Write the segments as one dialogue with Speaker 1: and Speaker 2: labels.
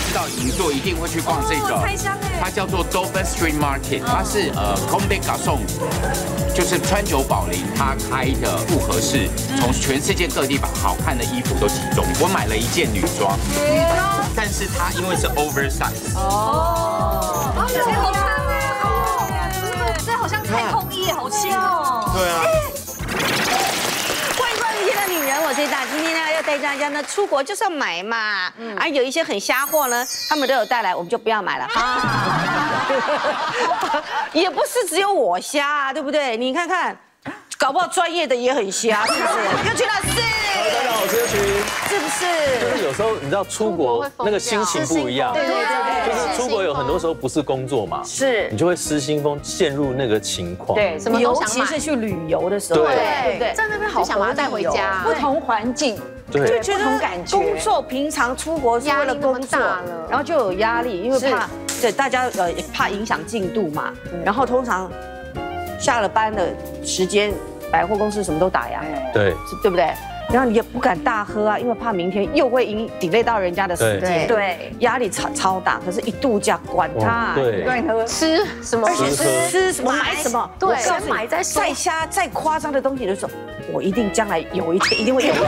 Speaker 1: 次到银座一定会去逛这个，
Speaker 2: 开箱哎，
Speaker 1: 它叫做 Dover Street Market， 它是Comme des Garçons， 就是川久保玲它开的复合式，从全世界各地把好看的衣服都集中。我买了一件女装，但是它因为是 oversize。
Speaker 2: 哦，这好看哎，这好像太空衣，好轻哦。
Speaker 1: 对啊。
Speaker 3: 欢迎光临今天的女人，我是大。今天呢要带大家呢出国就是要买嘛，有一些很瞎货呢，他们都有带来，我们就不要买了哈。也不是只有我瞎啊，对不对？你看看，搞不好专业的也很瞎，是不是？又去老师。
Speaker 4: 大家好，我是徐，
Speaker 3: 是不是？
Speaker 4: 就是有时候你知道出国那个心情不一样，
Speaker 3: 对，
Speaker 4: 就是出国有很多时候不是工作嘛，
Speaker 3: 是
Speaker 4: 你就会失心疯，陷入那个情况。
Speaker 3: 对，
Speaker 5: 什么都
Speaker 3: 尤
Speaker 5: 想买
Speaker 3: 其是去旅游的时候，
Speaker 4: 对
Speaker 3: 对不对？
Speaker 5: 在那边好想把它带回家，
Speaker 6: 不同环境，
Speaker 4: 对，
Speaker 3: 就觉得
Speaker 6: 不同感觉
Speaker 3: 工作平常出国是为了工作，然后就有压力，因为怕对大家怕影响进度嘛。然后通常下了班的时间，百货公司什么都打烊，
Speaker 4: 对，
Speaker 3: 对不对？然后你也不敢大喝啊，因为怕明天又会delay到人家的时间，
Speaker 6: 对，
Speaker 3: 压力超大。可是一度假管他，
Speaker 4: 对，
Speaker 5: 吃什么？
Speaker 3: 吃什么买什么，
Speaker 5: 对，
Speaker 3: 先买再瞎再夸张的东西的时候，我一定将来有一天一定会有。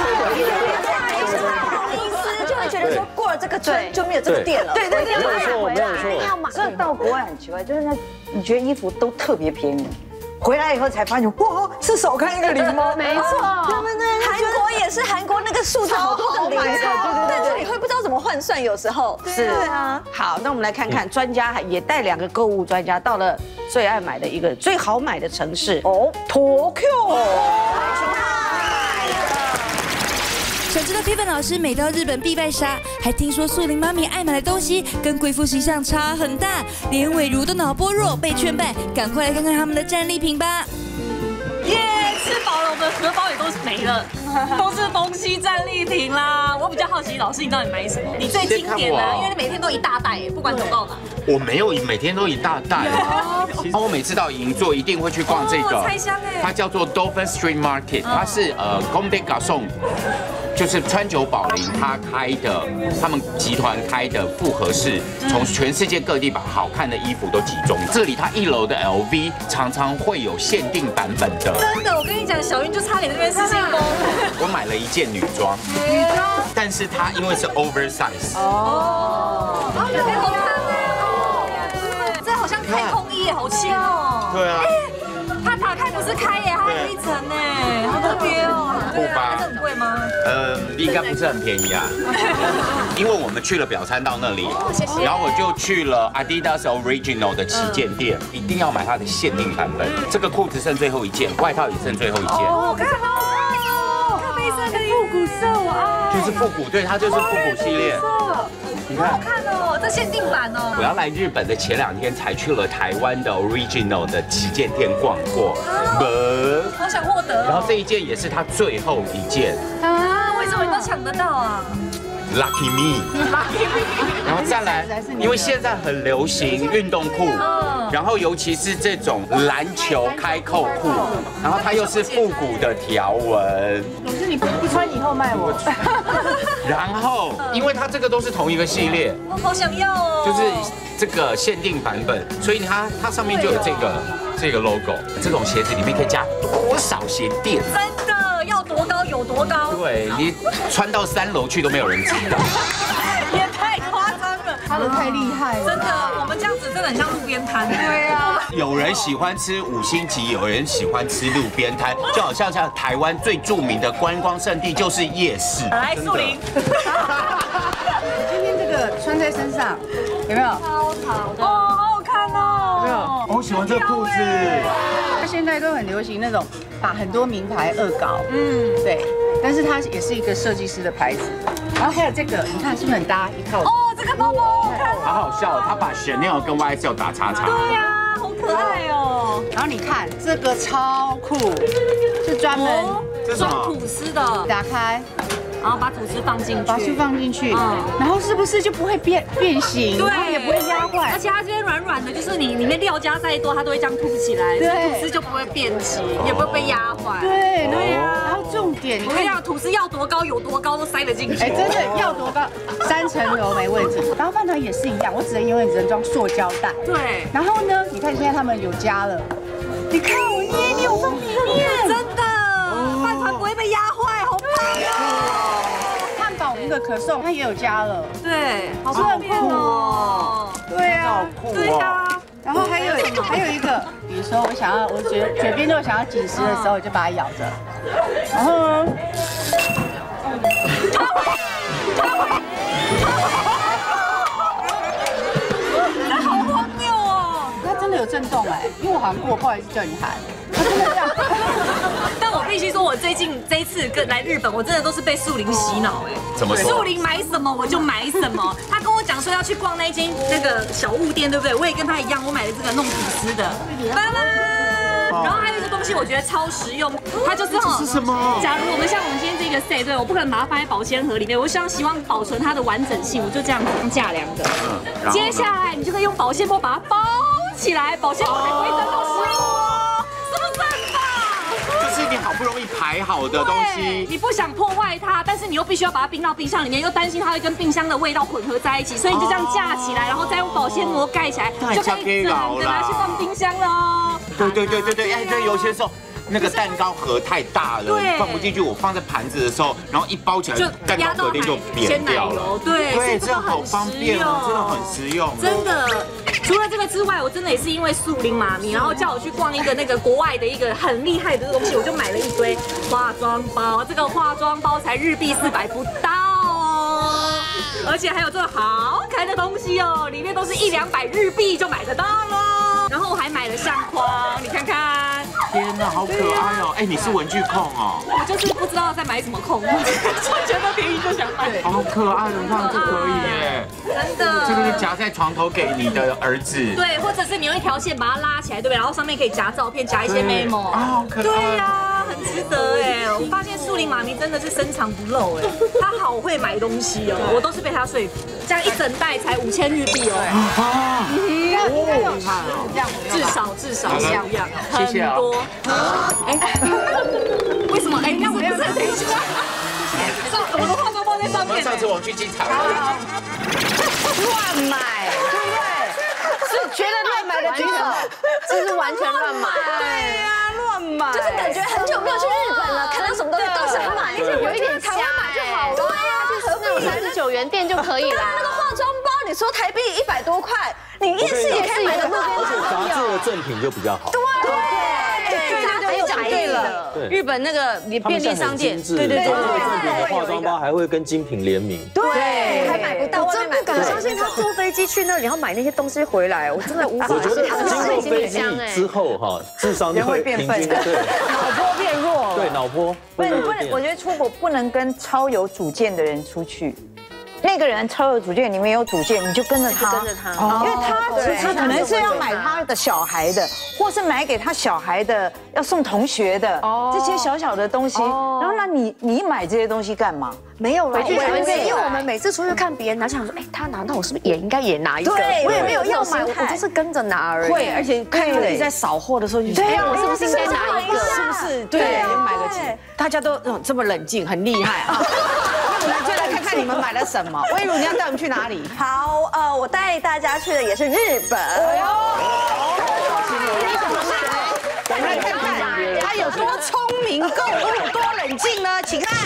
Speaker 6: 就会觉得说过了这个村就没有这个店了。
Speaker 3: 对，
Speaker 4: 没有错，没有错。
Speaker 6: 这到国外很奇怪，就是你觉得衣服都特别便宜，回来以后才发现，哇，是少看一个零吗？
Speaker 5: 没错，
Speaker 6: 对不对？韩国也是，韩国那个数字好多个零，但是你会不知道怎么换算，有时候
Speaker 3: 是啊。好，那我们来看看专家也带2个购物专家到了最爱买的一个最好买的城市哦，Tokyo。
Speaker 7: 想知道 Kevin 老师每到日本必败啥？还听说素玲妈咪爱买的东西跟贵妇形象差很大，连伟如都脑波弱被劝败，赶快来看看他们的战利品吧！
Speaker 2: 耶，吃饱了，我们的荷包也都是没了，都是东西战利品啦。我比较好奇，老师你到底买什么？你最经典的，因为你每天都一大袋，不管走到哪。
Speaker 1: 我没有每天都一大袋，我每次到银座一定会去逛这个，
Speaker 2: 开箱哎，
Speaker 1: 它叫做 Dover Street Market， 它是Comme des Garçons。就是川久保玲他们集团开的复合式，从全世界各地把好看的衣服都集中。这里它1楼的 LV 常常会有限定版本的。
Speaker 2: 真的，我跟你讲，小云就差点这边失心疯。
Speaker 1: 我买了一件女装，但是它因为是 oversize。
Speaker 2: 哦，好看哎，这好像太空衣，好轻哦。
Speaker 1: 对啊。
Speaker 2: 它打开不是开耶，它还有一层呢，好特别哦。
Speaker 1: 酷吧？
Speaker 2: 这很贵吗？
Speaker 1: 应该不是很便宜啊，因为我们去了表参道那里，然后我就去了 Adidas Original 的旗舰店，一定要买它的限定版本。这个裤子剩最后一件，外套也剩最后一件。
Speaker 2: 好看哦，咖啡色跟复古色，我爱。
Speaker 1: 就是复古，对，它就是复古系列。你看，
Speaker 2: 好看哦，这限定版哦。
Speaker 1: 我要来日本的前2天才去了台湾的 Original 的旗舰店逛过，
Speaker 2: 好想获得。
Speaker 1: 然后这一件也是它最后一件
Speaker 2: 啊，为什么你都抢得到啊
Speaker 1: ？Lucky me。然后再来，因为现在很流行运动裤，然后尤其是这种篮球开扣裤，然后它又是复古的条纹。
Speaker 6: 老师，你一穿以后卖我。
Speaker 1: 然后，因为它这个都是同一个系列，
Speaker 2: 我好想要哦。
Speaker 1: 就是这个限定版本，所以它上面就有这个 logo。这种鞋子里面可以加多少鞋垫？
Speaker 2: 真的要多高有多高？
Speaker 1: 对，你穿到3楼去都没有人知道。
Speaker 2: 也太夸张了，
Speaker 6: 他的太厉害了。
Speaker 2: 真的，我们这样子真的很像路边摊。
Speaker 6: 对啊。
Speaker 1: 有人喜欢吃5星级，有人喜欢吃路边摊，就好像台湾最著名的观光胜地就是夜市。
Speaker 2: 来，树林。
Speaker 6: 今天这个穿在身上有没有？
Speaker 2: 超潮的哦，好好看哦。
Speaker 6: 有没有？
Speaker 1: 我喜欢这裤子。
Speaker 6: 它现在都很流行那种把很多名牌恶搞，对。但是它也是一个设计师的牌子。然后还有这个，你看是不是很搭一套？
Speaker 2: 哦，这个包包好看哦。
Speaker 1: 好好笑，他把 Chanel 跟 YSL 打叉叉。
Speaker 2: 对呀，好可爱哦。
Speaker 6: 然后你看这个超酷，是专门
Speaker 2: 装吐司的，
Speaker 6: 打开，
Speaker 2: 然后把吐司放进去，
Speaker 6: 把书放进去，然后是不是就不会变形？
Speaker 2: 对，
Speaker 6: 然后也不会压坏，
Speaker 2: 而且它这边软软的，就是你里面料加再多，它都会这样凸起来，
Speaker 6: 对，
Speaker 2: 吐司就不会变形，也不会被压坏。
Speaker 6: 对，然后重点，
Speaker 2: 我跟你讲，吐司要多高有多高都塞得进去。
Speaker 6: 哎，真的要多高？3层楼没问题。然后饭团也是一样，我永远只能装塑胶袋。
Speaker 2: 对。
Speaker 6: 然后呢，你看现在他们有加了，你看我捏你有放里面，
Speaker 2: 真的，饭团不会被压坏，好棒哦！
Speaker 6: 汉堡那个可颂它也有加了，
Speaker 2: 对，好酷哦。
Speaker 6: 对啊，
Speaker 2: 对啊。
Speaker 6: 然后还有一个，比如说我嘴边如果想要紧实的时候，我就把它咬着，然后呢，
Speaker 2: 好荒谬哦！
Speaker 6: 它真的有震动哎，因为我好像过，不好意思叫你喊，它真的这样。
Speaker 2: 但我必须说，我这一次来日本，我真的都是被树林洗脑哎。
Speaker 1: 怎么说？
Speaker 2: 树林买什么我就买什么。他跟我讲说要去逛那间那个小物店，对不对？我也跟他一样，我买了这个弄吐司的。然后还有一个东西，我觉得超实用，它就是这
Speaker 1: 是什么？
Speaker 2: 假如我们像我们今天这个 set， 对，我不可能把它放在保鲜盒里面，我希望保存它的完整性，我就这样子用架量的。接下来你就可以用保鲜膜把它包起来，保鲜膜还不会沾到食物哦，是不是很棒？
Speaker 1: 就是你好不容易排好的东西，
Speaker 2: 你不想破坏它，但是你又必须要把它冰到冰箱里面，又担心它会跟冰箱的味道混合在一起，所以你就这样架起来，然后再用保鲜膜盖起来，就可以整个拿去放冰箱了哦。
Speaker 1: 对，哎，对，有些时候那个蛋糕盒太大了，放不进去，我放在盘子的时候，然后一包起来，蛋糕隔天就扁掉了。
Speaker 2: 对，
Speaker 1: 这好方便哦，真的很实用。
Speaker 2: 真的。除了这个之外，我真的也是因为树林妈咪，然后叫我去逛一个那个国外的一个很厉害的东西，我就买了一堆化妆包。这个化妆包才日币400不到哦，而且还有这个好可爱的东西哦，里面都是100-200日币就买得到了。然后我还买了相框，你看看。
Speaker 1: 天哪，好可爱哦！哎，你是文具控哦？
Speaker 2: 我就是不知道在买什么控，就觉得便宜就想买。
Speaker 1: 好可爱哦，看这可以耶！
Speaker 2: 真的，
Speaker 1: 这个是夹在床头给你的儿子。
Speaker 2: 对，或者是你用一条线把它拉起来，对不对？然后上面可以夹照片，夹一些 memo。
Speaker 1: 啊，好可爱。
Speaker 2: 对呀，很值得哎！我发现树林妈咪真的是深藏不露哎，她好会买东西哦，我都是被她说服。这样一整袋才5000日币哦。
Speaker 1: 啊，
Speaker 2: 这样至少一样，
Speaker 1: 谢谢啊。
Speaker 2: 哎，为什么？哎，那我不是等一下，我的化妆包在上面。
Speaker 1: 上次我去机场，
Speaker 3: 乱买，对不对？是觉得乱买的举手，
Speaker 5: 这是完全乱买。
Speaker 3: 对呀，乱买，
Speaker 5: 就是感觉很久没有去日本了，看到什么东西都想买，有一点台湾买就好了。对呀，去那种39元店就可以了。
Speaker 3: 那个化妆包，你说台币100多块，你夜市也可以买得到。
Speaker 4: 而且杂志的赠品就比较好。
Speaker 3: 对，我讲对了。日本那个便利商店，
Speaker 4: 对，赠品的化妆包还会跟精品联名。
Speaker 3: 对，还买不到，
Speaker 5: 我真不敢相信他坐飞机去那里，然后买那些东西回来，我真的无法
Speaker 4: 我觉得经过飞机之后哈，智商就会平均的，对，
Speaker 3: 脑波变弱了。
Speaker 4: 对，脑波
Speaker 8: 不能，我觉得出国不能跟超有主见的人出去。那个人超有主见，你没有主见，你就跟着他，因为他其实可能是要买他的小孩的，或是买给他小孩的，要送同学的这些小小的东西。然后那你买这些东西干嘛？
Speaker 5: 没有了，因为我们每次出去看别人拿，想说，哎，他拿，那我是不是也应该也拿一个？
Speaker 3: 对，
Speaker 5: 我也没有要买，我就是跟着拿而已。
Speaker 3: 会，而且看到你在扫货的时候，就
Speaker 5: 对啊，我是不是应该拿一个？
Speaker 3: 是不是？对，买得起。大家都这么冷静，很厉害啊。那我们就来看看你们买了什么。薇如，你要带我们去哪里？
Speaker 8: 好，我带大家去的也是日本。
Speaker 3: 我们来看看他有多聪明，购物多冷静呢？请看。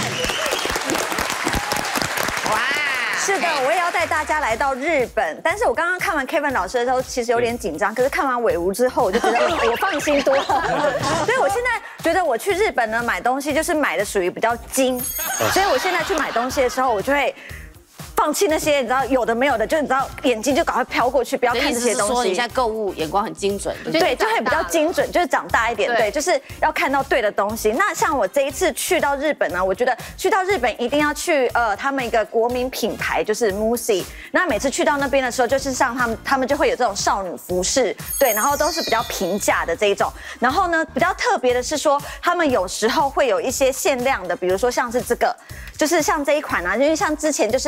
Speaker 3: 哇，
Speaker 8: 是的，我也要带大家来到日本。但是我刚刚看完 Kevin 老师的时候，其实有点紧张。可是看完伟如之后，我就觉得我放心多了。所以我现在觉得我去日本呢买东西，就是买的属于比较精。所以我现在去买东西的时候，我就会放弃那些你知道有的没有的，就你知道眼睛就赶快飘过去，不要看这些东西。
Speaker 3: 说你现在购物眼光很精准，
Speaker 8: 对，就会比较精准，就是长大一点，对，就是要看到对的东西。那像我这一次去到日本呢，我觉得去到日本一定要去他们一个国民品牌，就是 Musi。那每次去到那边的时候，就是像他们就会有这种少女服饰，对，然后都是比较平价的这一种。然后呢，比较特别的是说，他们有时候会有一些限量的，比如说像是这个。就是像这一款啊，因为像之前就是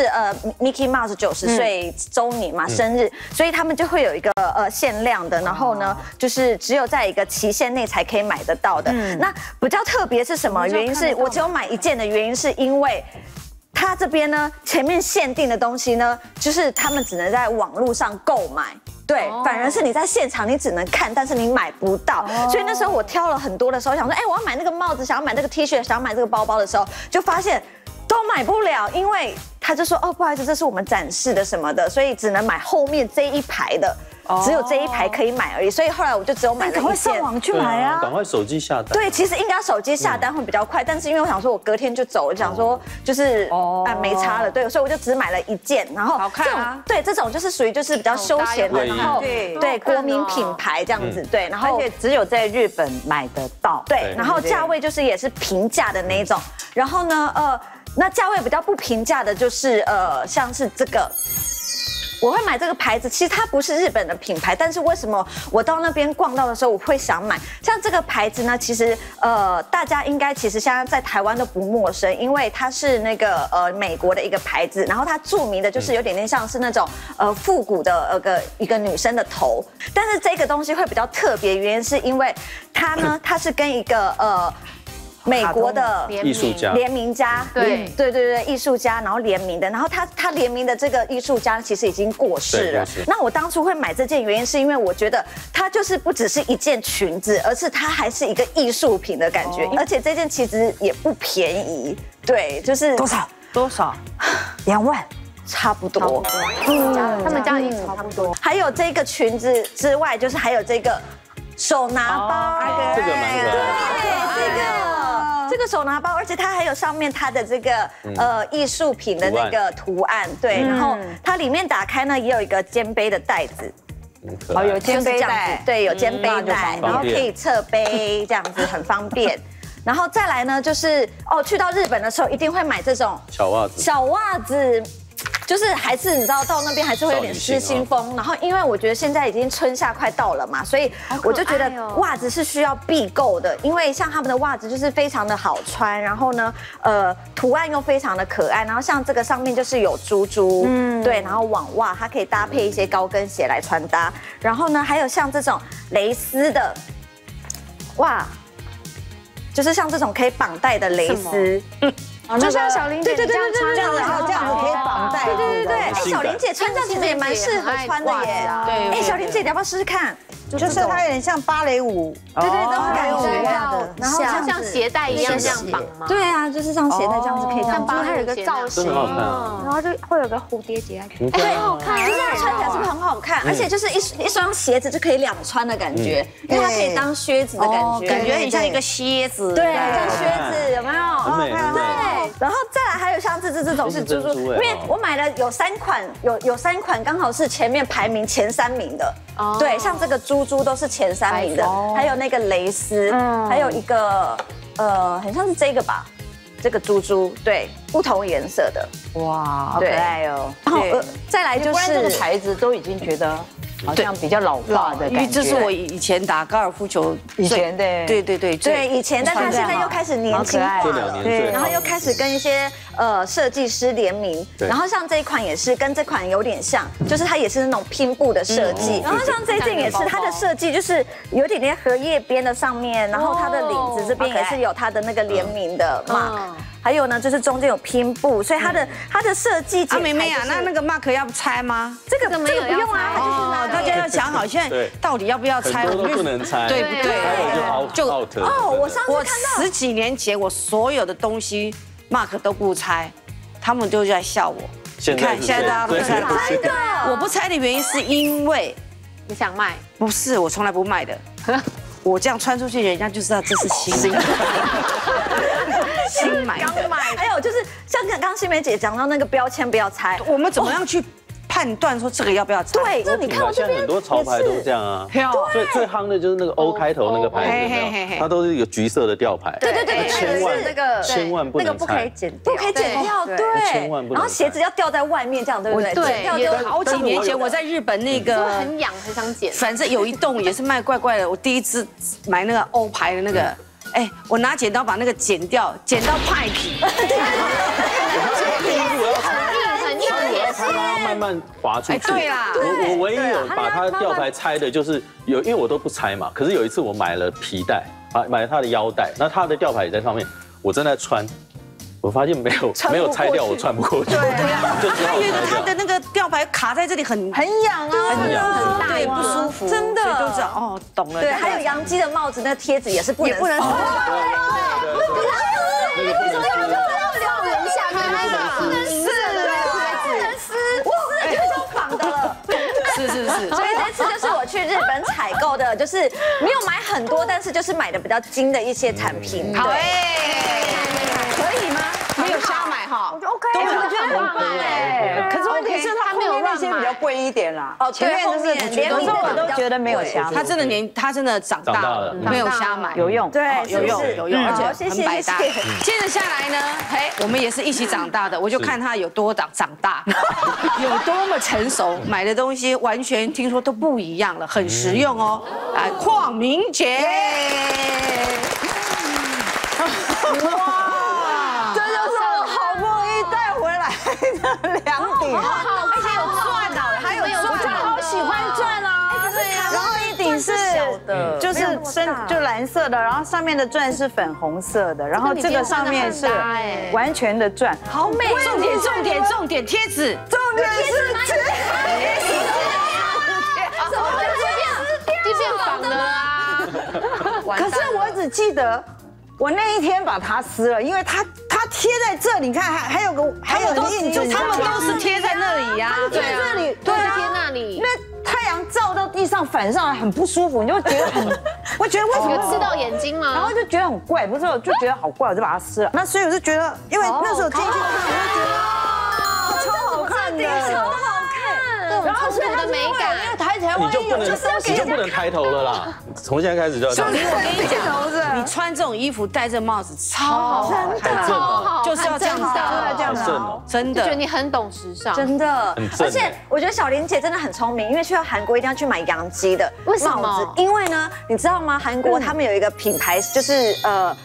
Speaker 8: Mickey Mouse 90岁周年嘛，生日，所以他们就会有一个限量的，然后呢，就是只有在一个期限内才可以买得到的。那比较特别是什么？原因是我只有买一件的原因是因为。他这边呢，前面限定的东西呢，就是他们只能在网络上购买，对，反而是你在现场你只能看，但是你买不到。所以那时候我挑了很多的时候，想说，哎，我要买那个帽子，想要买那个 T 恤，想要买这个包包的时候，就发现都买不了，因为他就说，哦，不好意思，这是我们展示的什么的，所以只能买后面这一排的。只有这一排可以买而已，所以后来我就只有买了一件。赶快
Speaker 3: 上网去买啊！
Speaker 4: 赶快手机下单。
Speaker 8: 对，其实应该手机下单会比较快，但是因为我想说，我隔天就走，我想说就是没差了，对，所以我就只买了一件，然后
Speaker 3: 好看啊。
Speaker 8: 对，这种就是属于就是比较休闲的，然后对国民品牌这样子，对，然后
Speaker 3: 而且只有在日本买得到，
Speaker 8: 对，然后价位就是也是平价的那一种，然后呢，那价位比较不平价的就是像是这个。我会买这个牌子，其实它不是日本的品牌，但是为什么我到那边逛到的时候我会想买？像这个牌子呢，其实大家应该其实现在在台湾都不陌生，因为它是那个美国的一个牌子，然后它著名的就是有点像是那种复古的一个女生的头，但是这个东西会比较特别，原因是因为它呢，它是跟一个美国的
Speaker 4: 艺术家
Speaker 8: 联名家，对，艺术家，然后联名的，然后他联名的这个艺术家其实已经过世了。那我当初会买这件原因是因为我觉得它就是不只是一件裙子，而是它还是一个艺术品的感觉，而且这件其实也不便宜，对，就是
Speaker 3: 多少？2万。
Speaker 8: 差不多，
Speaker 5: 他们家已经差不多。
Speaker 8: 还有这个裙子之外，就是还有这个手拿包，
Speaker 4: 这个蛮可爱。
Speaker 8: 对，这个手拿包，而且它还有上面它的这个艺术品的那个图案，对，然后它里面打开呢也有一个肩背的袋子，
Speaker 3: 有肩背带，
Speaker 8: 对，有肩背带，然后可以侧背，这样子很方便。然后再来呢，就是去到日本的时候一定会买这种
Speaker 4: 小
Speaker 8: 袜子。就是还是你知道到那边还是会有点失心疯，然后因为我觉得现在已经春夏快到了嘛，所以我就觉得袜子是需要必购的，因为像他们的袜子就是非常的好穿，然后呢图案又非常的可爱，然后像这个上面就是有珠珠，对，然后网袜它可以搭配一些高跟鞋来穿搭，然后呢还有像这种蕾丝的，哇，就是像这种可以绑带的蕾丝。
Speaker 5: 就像小玲姐这样穿，
Speaker 3: 这样子可以绑带，
Speaker 8: 对，哎，小玲姐穿这样其实也蛮适合穿的耶。对，哎，小玲姐，你要不要试试看？
Speaker 3: 就是它有点像芭蕾舞，
Speaker 8: 对，这种感觉
Speaker 5: 一样的，然后像鞋带一样这样绑吗？
Speaker 8: 对啊，就是像鞋带这样子可以这样绑，
Speaker 5: 它有一个造型，
Speaker 4: 然
Speaker 5: 后就会有个蝴蝶结，
Speaker 8: 很好看，就这样穿起来是不是很好看？而且就是一双鞋子就可以两穿的感觉，因为它可以当靴子的感觉，
Speaker 3: 感觉很像一个蝎子，
Speaker 8: 对，像靴子，有没有？
Speaker 4: 很美，
Speaker 8: 对，然后再来还有像这种是珠珠，因为我买了有3款，有3款刚好是前面排名前3名的，对，像这个珠珠都是前3名的，还有那个蕾丝，还有一个很像是这个吧，这个珠珠，对，不同颜色的，
Speaker 3: 哇，好可爱哦。
Speaker 8: 然后再来就是
Speaker 3: 这个牌子都已经觉得好像比较老化的感觉，因为这是我以前打高尔夫球以前的，对，
Speaker 8: 以前，但他现在又开始年轻化了，对，然后又开始跟一些设计师联名，然后像这一款也是跟这款有点像，就是它也是那种拼布的设计，然后像这件也是它的设计就是有点点荷叶边的上面，然后它的领子这边也是有它的那个联名的 mark。还有呢，就是中间有拼布，所以它的设计。
Speaker 3: 妹妹啊，那个 mark 要拆吗？
Speaker 8: 这个不用啊，
Speaker 3: 哦，大家要想好，现在到底要不要拆？
Speaker 4: 很多都不能拆，
Speaker 3: 对不对？
Speaker 4: 就
Speaker 8: 我上次看到
Speaker 3: 10几年前，我所有的东西 mark 都不拆，他们都在笑我。你看现在大家都拆了，
Speaker 8: 真的。
Speaker 3: 我不拆的原因是因为
Speaker 5: 你想卖？
Speaker 3: 不是，我从来不卖的。我这样穿出去，人家就知道这是新的。新买，
Speaker 8: 刚买。还有就是像刚刚新梅姐讲到那个标签不要拆，
Speaker 3: 我们怎么样去判断说这个要不要拆？
Speaker 8: 对，就你看我这边
Speaker 4: 很多潮牌都这样啊。最夯的就是那个 O 开头那个牌子，它都是一个橘色的吊牌。
Speaker 8: 对，
Speaker 4: 千万不能拆，
Speaker 8: 不可以剪掉，对，
Speaker 4: 千万不能。
Speaker 8: 然后鞋子要吊在外面，这样对不对？
Speaker 3: 对，好几年前我在日本那个
Speaker 5: 很痒，很想剪。
Speaker 3: 反正有一栋也是卖怪怪的，我第一次买那个欧牌的那个。哎，我拿剪刀把那个剪掉，剪到派皮。
Speaker 5: 很硬，
Speaker 4: 慢慢滑出去。
Speaker 3: 对啦，
Speaker 4: 我唯一有把它吊牌拆的，就是因为我都不拆嘛。可是有一次我买了皮带，买了它的腰带，那它的吊牌也在上面，我正在穿。我发现没有拆掉，我穿不过去。对啊，就只好拆掉。
Speaker 3: 它的那个吊牌卡在这里很
Speaker 8: 痒啊，
Speaker 4: 很痒，
Speaker 3: 对，不舒服，
Speaker 8: 真的
Speaker 3: 都知道哦，懂了。
Speaker 8: 对，还有洋基的帽子，那贴纸也是不能撕。
Speaker 4: 那个不能撕。
Speaker 5: 留言下面那个
Speaker 8: 不能撕，我真的就绑的了。
Speaker 3: 是。
Speaker 8: 所以这次就是我去日本采购的，就是没有买很多，但是就是买的比较精的一些产品。
Speaker 3: 好
Speaker 8: 可
Speaker 3: 以吗？没有瞎买哈，
Speaker 8: 我觉得 OK，
Speaker 3: 我
Speaker 8: 觉得很棒哎。
Speaker 6: 可是问题是它没有那些比较贵一点啦。
Speaker 8: 哦，
Speaker 6: 前面就是
Speaker 8: 联名的
Speaker 6: 我都觉得没有瞎买。
Speaker 3: 他真的长大了，没有瞎买，
Speaker 6: 有用，
Speaker 8: 对，
Speaker 3: 有用，而且很百搭。
Speaker 8: 谢谢。
Speaker 3: 接着下来呢，我们也是一起长大的，我就看他有多长大，有多么成熟，买的东西完全听说都不一样了，很实用哦。来，邝明杰。
Speaker 6: 哇，这就是我好不容易带回来的2顶，
Speaker 3: 而且有钻的，还有钻，
Speaker 6: 我好喜欢钻啊。然后一顶是就是就蓝色的，然后上面的钻是粉红色的，然后这个上面是完全的钻，
Speaker 3: 好美。重点贴纸，
Speaker 6: 重点是贴纸。
Speaker 5: 就变仿的啊！
Speaker 6: 可是我只记得我那一天把它撕了，因为它贴在这里，你看还有印子，
Speaker 3: 他们都是贴在那里呀，
Speaker 6: 贴在这里，
Speaker 5: 对啊，贴那里，
Speaker 6: 那太阳照到地上反上来很不舒服，你就觉得很，我觉得为什么
Speaker 5: 有刺到眼睛吗？
Speaker 6: 然后就觉得很怪，不是，我就觉得好怪，我就把它撕了。那所以我就觉得，因为那时候进去看，我就觉得超好看的，
Speaker 8: 超好看。
Speaker 5: 然后是我的美感，
Speaker 4: 你就不能抬头了啦！从现在开始就要这样。
Speaker 3: 我跟你讲，你穿这种衣服戴这帽子超好，
Speaker 5: 超好，
Speaker 3: 就是要这样子，真的，
Speaker 5: 就觉得你很懂时尚，
Speaker 8: 真的。而且我觉得小玲姐真的很聪明，因为去到韩国一定要去买洋基的帽子，因为呢，你知道吗？韩国他们有一个品牌就是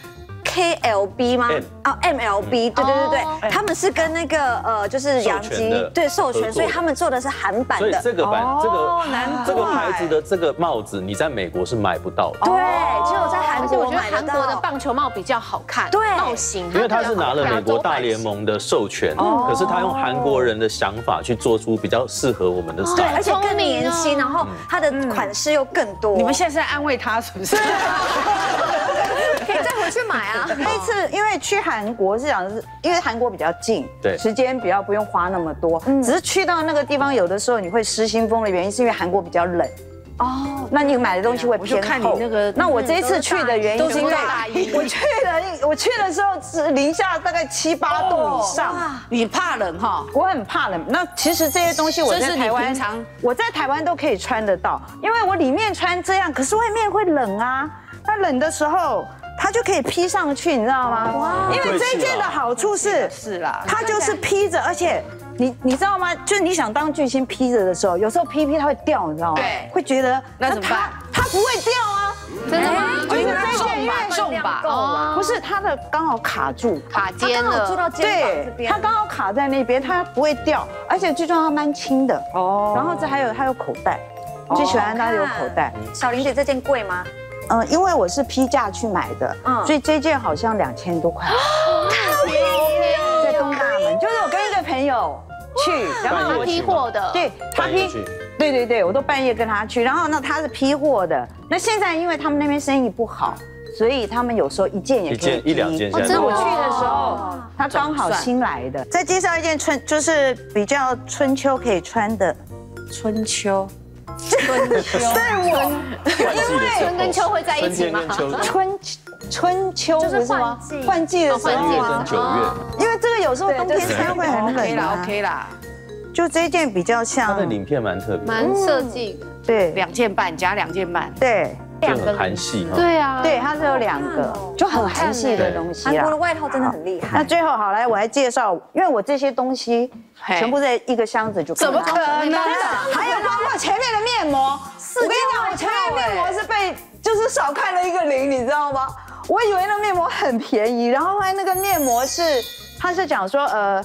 Speaker 8: KLB 吗？哦 MLB， 对，他们是跟那个就是洋基对授权，所以他们做的是韩版的。
Speaker 4: 所以这个牌子的这个帽子，你在美国是买不到的。
Speaker 8: 对，只有在韩国
Speaker 5: 我觉得韩国的棒球帽比较好看，
Speaker 8: 对，
Speaker 5: 帽型，
Speaker 4: 因为他是拿了美国大联盟的授权，可是他用韩国人的想法去做出比较适合我们的 style，
Speaker 8: 对，而且更年轻，然后它的款式又更多。
Speaker 3: 你们现在是在安慰他是不是？
Speaker 8: 可以再回去买啊！
Speaker 6: 那一次因为去韩国是讲是因为韩国比较近，
Speaker 4: 对，
Speaker 6: 时间比较不用花那么多，只是去到那个地方有的时候你会失心疯的原因是因为韩国比较冷。哦，那你买的东西会偏厚。
Speaker 3: 看你那个，
Speaker 6: 那我这一次去的原因
Speaker 3: 都是因为
Speaker 6: 我去的时候是零下大概7、8度以上。
Speaker 3: 你怕冷哈？
Speaker 6: 我很怕冷。那其实这些东西我在台湾，我在台湾都可以穿得到，因为我里面穿这样，可是外面会冷啊。那冷的时候，它就可以披上去，你知道吗？哇！因为这一件的好处是
Speaker 3: 啦，
Speaker 6: 它就是披着，而且。你知道吗？就是你想当巨星披着的时候，有时候披它会掉，你知道吗？
Speaker 3: 对，
Speaker 6: 会觉得
Speaker 3: 那怎么办？
Speaker 6: 它不会掉啊！
Speaker 5: 真的吗？
Speaker 3: 重吧，
Speaker 6: 不是它的刚好卡住，
Speaker 5: 卡肩了，
Speaker 8: 做到肩膀这边，
Speaker 6: 它刚好卡在那边，它不会掉，而且最重要它蛮轻的哦。然后这还有口袋，最喜欢它有口袋。
Speaker 8: 小玲姐这件贵吗？
Speaker 6: 因为我是批价去买的，所以这件好像2000多块。太
Speaker 8: 便宜了，
Speaker 6: 在东大门，就是我跟一个朋友。去，
Speaker 5: 然后他批货的，
Speaker 6: 对，他批，对，我都半夜跟他去，然后那他是批货的，那现在因为他们那边生意不好，所以他们有时候一件也可以批
Speaker 4: 1-2件。
Speaker 6: 那我去的时候，他刚好新来的。再介绍一件就是比较春秋可以穿的，
Speaker 3: 春秋，
Speaker 6: 对我，
Speaker 5: 因为春跟秋会在一起吗？
Speaker 6: 春秋不是吗？换季的时候
Speaker 4: 3月跟9月，
Speaker 6: 因为这个有时候冬天穿会很冷啊。
Speaker 3: OK 啦，
Speaker 6: 就这一件比较像，
Speaker 4: 它的领片蛮特别，
Speaker 5: 蛮设计的，
Speaker 6: 对
Speaker 3: ，2件半加2件半，
Speaker 6: 对，
Speaker 4: 就很韩系哈。
Speaker 5: 对啊，
Speaker 6: 对，它是有2个，就很韩系的东西啊。
Speaker 8: 韩国的外套真的很厉害。
Speaker 6: 那最后好来，我来介绍，因为我这些东西全部在一个箱子就
Speaker 3: 怎么可能？
Speaker 6: 还有包括前面的面膜，我跟你讲，我前面面膜是被就是少看了1个0，你知道吗？我以为那面膜很便宜，然后后来那个面膜是，他是讲说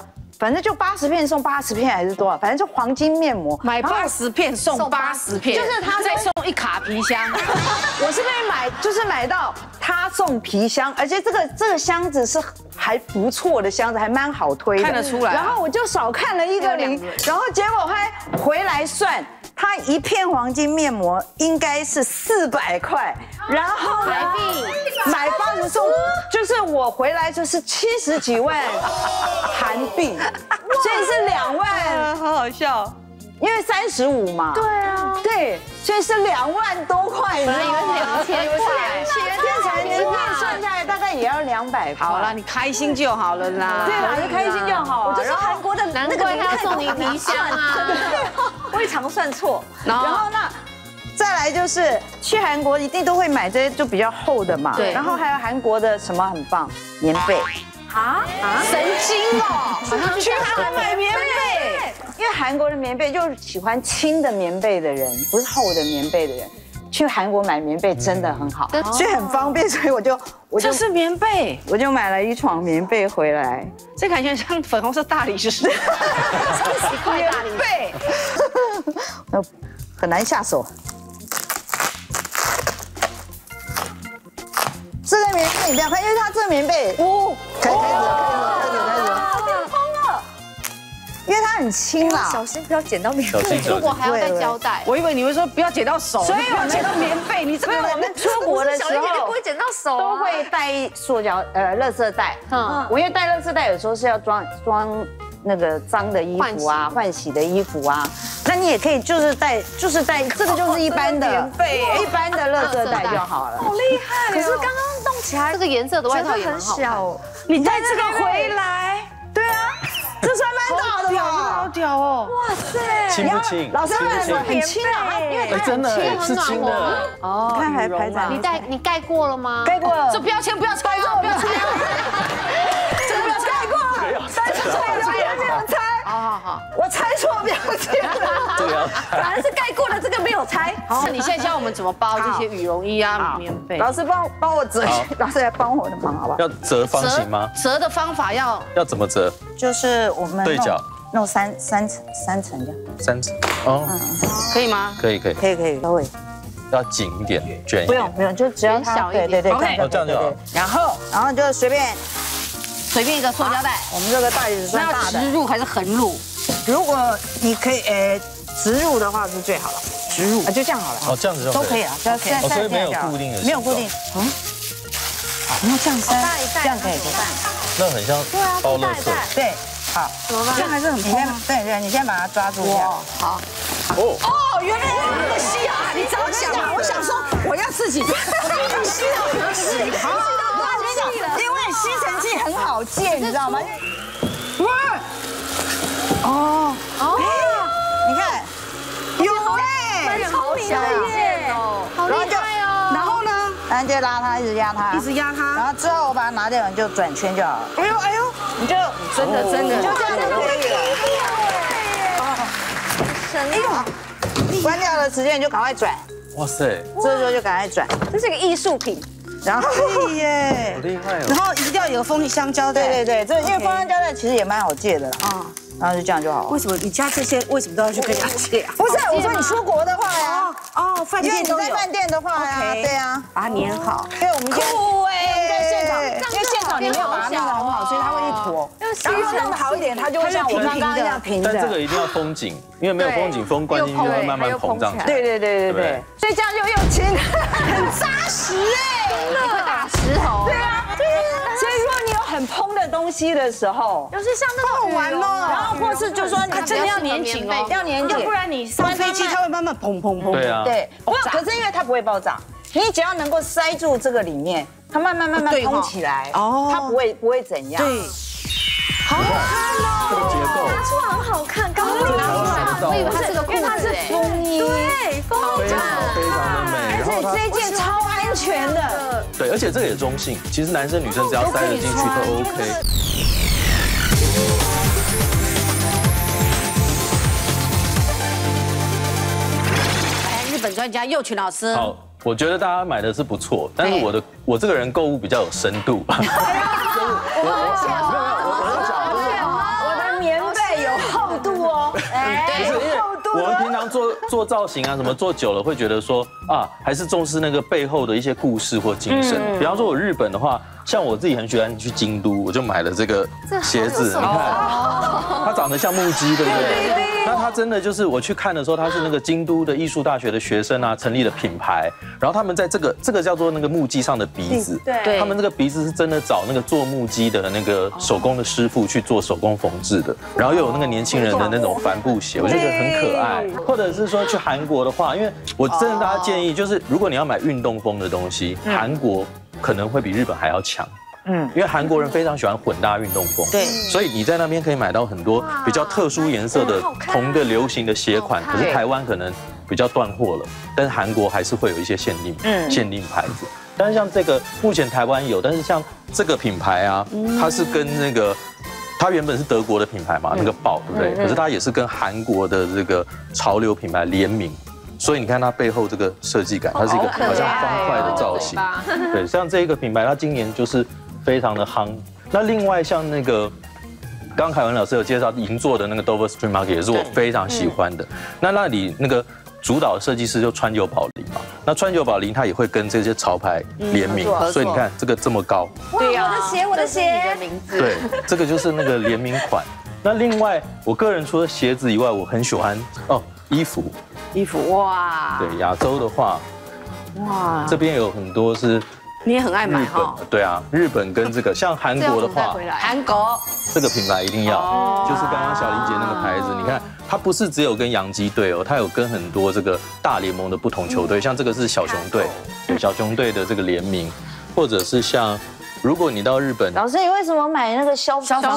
Speaker 6: 反正就80片送80片还是多少，反正就黄金面膜，
Speaker 3: 买80片送80片，
Speaker 6: 就是他
Speaker 3: 再送1卡皮箱。
Speaker 6: 我是被买，就是买到他送皮箱，而且这个箱子是还不错的箱子，还蛮好推的，
Speaker 3: 看得出来。
Speaker 6: 然后我就少看了1个0，然后结果还回来算，它1片黄金面膜应该是400块，然后
Speaker 5: 台币
Speaker 6: 买80送，就是我回来就是70几万韩币，所以是2万，
Speaker 3: 好好笑。
Speaker 6: 因为35嘛。对啊。对，所以是2万多块，你知道吗？
Speaker 5: 以为是2000块，
Speaker 6: 变成一片算下来大概也要200块。
Speaker 3: 好啦，你开心就好了啦。
Speaker 6: 对啦，就开心就好啊。
Speaker 8: 然后韩国的
Speaker 5: 难怪他要送你皮箱啊，
Speaker 8: 我也常算错。
Speaker 6: 然后那再来就是去韩国一定都会买这些就比较厚的嘛。
Speaker 3: 对。
Speaker 6: 然后还有韩国的什么很棒，棉被。
Speaker 3: 神经哦！
Speaker 6: 去韩国买棉被，因为韩国的棉被就是喜欢轻的棉被的人，不是厚的棉被的人。去韩国买棉被真的很好，所以很方便，所以我就
Speaker 3: 这是棉被，
Speaker 6: 我就买了1床棉被回来。
Speaker 3: 这感觉像粉红色大理石，30
Speaker 8: 块大理
Speaker 6: 被，很难下手。这个棉被你不要看，因为它这个棉被，开始，变蓬了，因为它很轻啦，
Speaker 8: 小心不要剪到棉被。
Speaker 4: 小心
Speaker 5: 如果还要带胶带，
Speaker 3: 我以为你会说不要剪到手，
Speaker 6: 所以我们
Speaker 3: 剪到棉被，你这个
Speaker 6: 我们出国的时
Speaker 8: 小一点就不
Speaker 6: 候
Speaker 8: 会剪到手
Speaker 6: 都会带塑胶垃圾袋。我因为带垃圾袋有时候是要装那个脏的衣服啊，换洗的衣服啊。那你也可以就是带这个就是一般的棉被，一般的垃圾袋就好了。
Speaker 8: 好厉害！可是刚刚动起来，
Speaker 5: 这个颜色的外套也
Speaker 8: 很
Speaker 5: 很好看。
Speaker 8: 小。
Speaker 3: 你带这个回来，
Speaker 6: 对啊，这算蛮大的吧？
Speaker 3: 好屌哦！
Speaker 8: 哇塞！
Speaker 4: 轻不轻？
Speaker 6: 老师们说很轻啊，因为
Speaker 4: 真的是轻的。
Speaker 6: 哦，看还排长，
Speaker 5: 你盖过了吗？
Speaker 6: 盖过了。
Speaker 3: 这标签不要拆哦，不要拆哦。
Speaker 6: 这个不要盖过了，但是错的标签没有拆。好，我拆错标签了。
Speaker 4: 这个要
Speaker 8: 反而是盖过了，这个没有拆。
Speaker 3: 好，你现在教我们怎么包这些羽绒衣啊、棉被。
Speaker 6: 老师帮我折，老师来帮我的忙好不好？
Speaker 4: 要折方形吗？
Speaker 3: 折的方法要
Speaker 4: 怎么折？
Speaker 6: 就是我们
Speaker 4: 对角
Speaker 6: 弄三层这样。
Speaker 4: 3层哦，
Speaker 3: 可以吗？
Speaker 4: 可以，
Speaker 6: 稍微
Speaker 4: 要紧一点，卷一点。
Speaker 6: 不用，就只要它对，
Speaker 3: OK
Speaker 4: 这样就好。
Speaker 6: 然后就随便
Speaker 3: 一个塑胶袋，
Speaker 6: 我们这个袋子算
Speaker 3: 那
Speaker 6: 大的。
Speaker 3: 要直入还是横入？
Speaker 6: 如果你可以直入的话是最好了，直入就这样好了。
Speaker 4: 哦，这样子
Speaker 6: 都可以啊，
Speaker 4: 所以没有固定的，
Speaker 6: 没有固定。你要这样塞，这样可以。
Speaker 4: 那很像包垃圾。
Speaker 6: 对，好，
Speaker 3: 这样还是很蓬吗？
Speaker 6: 对，你先把它抓住。
Speaker 3: 好。
Speaker 6: 哦，原来那个吸啊！你早想嘛，我想说我要自己吸到吸，因为吸尘器很好借，你知道吗？哦，你看，有哎，
Speaker 8: 好小耶，
Speaker 5: 好厉害哦！
Speaker 6: 然后呢，然后就拉它，一直压它，然后之后我把它拿掉，你就转圈就好了。哎呦，你就
Speaker 3: 真的，
Speaker 6: 就这样就可以了。
Speaker 8: 哎呦，
Speaker 6: 关掉的时间你就赶快转，
Speaker 4: 哇塞，
Speaker 6: 这时候就赶快转，
Speaker 8: 这是个艺术品。
Speaker 6: 然后
Speaker 4: 好厉害哦！
Speaker 3: 然后一定要有个封箱胶带。
Speaker 6: 对，这因为封箱胶带其实也蛮好借的啦。然后就这样就好了。
Speaker 3: 为什么你家这些为什么都要去跟人家借啊？
Speaker 6: 不是，我说你出国的话呀。
Speaker 3: 饭
Speaker 6: 因为你
Speaker 3: 店都有。
Speaker 6: 在饭店的话呀，对啊，
Speaker 3: 把它粘好。
Speaker 6: 对，我们酷哎，在现场，
Speaker 8: 因
Speaker 6: 为现场你没有把它弄得很好，所以它会一坨。然后弄得好一点，它就会像我们刚刚这样平的。
Speaker 4: 但这个一定要封紧，因为没有封紧，风灌进去会慢慢膨胀起来。
Speaker 6: 对，所以这样就又轻，很扎实哎，
Speaker 8: 真的打石头。
Speaker 6: 对啊。所以如果你有很蓬的东西的时候，
Speaker 8: 就是像那种
Speaker 6: 玩哦，然后或是就说你
Speaker 3: 真的要粘紧哦，
Speaker 6: 要粘紧，
Speaker 3: 要不然你上飞机它会慢慢砰。
Speaker 4: 对啊，
Speaker 6: 对，可是因为它不会爆炸，你只要能够塞住这个里面，它慢慢蓬起来，它不会怎样。对，
Speaker 8: 好好看哦，
Speaker 4: 这个结构
Speaker 8: 拿出来很好看，刚刚
Speaker 5: 我以为它是个裤子哎，
Speaker 6: 风衣，
Speaker 8: 对，风
Speaker 4: 非常的美，
Speaker 6: 而且这件超安全的。
Speaker 4: 对，而且这个也中性，其实男生女生只要塞得进去都 OK。
Speaker 3: 日本专家佑群老师，
Speaker 4: 好，我觉得大家买的是不错，但是我这个人购物比较有深度。
Speaker 6: 我的棉哦。
Speaker 4: 不是因为我们平常做造型啊，什么做久了会觉得说啊，还是重视那个背后的一些故事或精神。比方说我日本的话，像我自己很喜欢去京都，我就买了这个鞋子，你看，它长得像木屐，对不对？那它真的就是我去看的时候，它是那个京都的艺术大学的学生啊成立的品牌，然后他们在这个叫做那个木屐上的鼻子，
Speaker 3: 对，
Speaker 4: 他们这个鼻子是真的找那个做木屐的那个手工的师傅去做手工缝制的，然后又有那个年轻人的那种帆布鞋，我就觉得很可爱。或者是说去韩国的话，因为我真的大家建议就是，如果你要买运动风的东西，韩国可能会比日本还要强。因为韩国人非常喜欢混搭运动风，对，所以你在那边可以买到很多比较特殊颜色的同个流行的鞋款，可是台湾可能比较断货了，但是韩国还是会有一些限定牌子。但是像这个目前台湾有，但是像这个品牌啊，它是跟那个它原本是德国的品牌嘛，那个宝对不对？可是它也是跟韩国的这个潮流品牌联名。所以你看它背后这个设计感，它是一个好像方块的造型。对，像这个品牌，它今年就是非常的夯。那另外像那个，刚凯文老师有介绍银座的那个 Dover Street Market 也是我非常喜欢的。那里那个主导设计师就川久保玲嘛，那川久保玲它也会跟这些潮牌联名，所以你看这个这么高。
Speaker 8: 对呀，我的鞋，
Speaker 4: 对，这个就是那个联名款。那另外，我个人除了鞋子以外，我很喜欢衣服哇，对，亚洲的话，哇，这边有很多是，
Speaker 3: 你也很爱买哈，
Speaker 4: 对啊，日本跟这个像韩国的话，
Speaker 3: 韩国
Speaker 4: 这个品牌一定要，就是刚刚小玲姐那个牌子，你看它不是只有跟洋基队哦，它有跟很多这个大联盟的不同球队，像这个是小熊队，对，小熊队的这个联名，或者是像。如果你到日本，
Speaker 6: 老师，你为什么买那个消防员？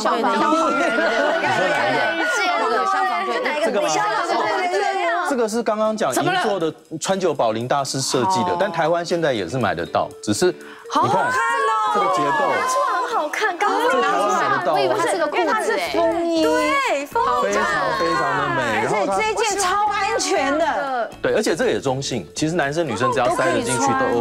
Speaker 4: 这个是刚刚讲银座的川久保玲大师设计的，但台湾现在也是买得到，只是你看这个结构，
Speaker 5: 很好看，刚刚
Speaker 4: 台湾买得到，
Speaker 5: 我以为它是个裤子，
Speaker 6: 它是风衣，
Speaker 8: 对，
Speaker 4: 非常的美，
Speaker 6: 而且这件超安全的，
Speaker 4: 对，而且这个也中性，其实男生女生只要塞得进去都